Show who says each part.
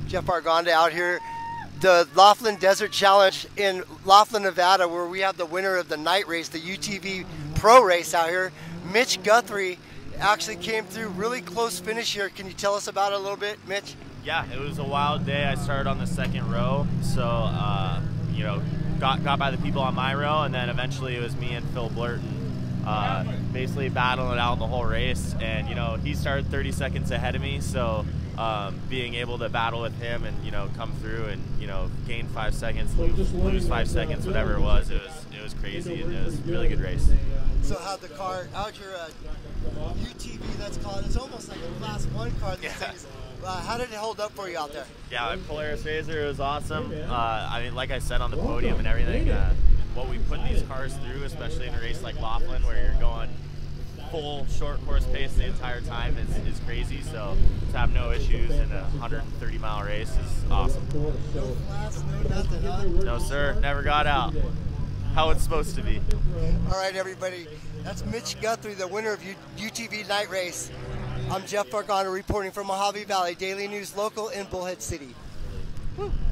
Speaker 1: Jeff Argonda out here, the Laughlin Desert Challenge in Laughlin, Nevada, where we have the winner of the night race, the UTV Pro Race out here. Mitch Guthrie actually came through, really close finish here. Can you tell us about it a little bit, Mitch?
Speaker 2: Yeah, it was a wild day. I started on the second row, so you know, got by the people on my row, and then eventually it was me and Phil Blurton basically battling it out the whole race. And you know, he started 30 seconds ahead of me, so being able to battle with him and you know come through and you know gain 5 seconds, lose 5 seconds, whatever it was crazy, and it was a really good race.
Speaker 1: So how'd the car out your UTV? That's called. It's almost like a Class 1 car these days. How did it hold up for you out there?
Speaker 2: Yeah, my Polaris RZR, it was awesome. I mean, like I said on the podium and everything, what we put these cars through, especially in a race like Laughlin, where you're going full short course pace the entire time, is crazy. So to have no issues in a 130-mile race is awesome.
Speaker 1: No flats, no nothing, huh?
Speaker 2: No, sir, never got out. How it's supposed to be.
Speaker 1: All right, everybody. That's Mitch Guthrie, the winner of UTV Night Race. I'm Jeff Argonda reporting from Mojave Valley Daily News Local in Bullhead City. Woo.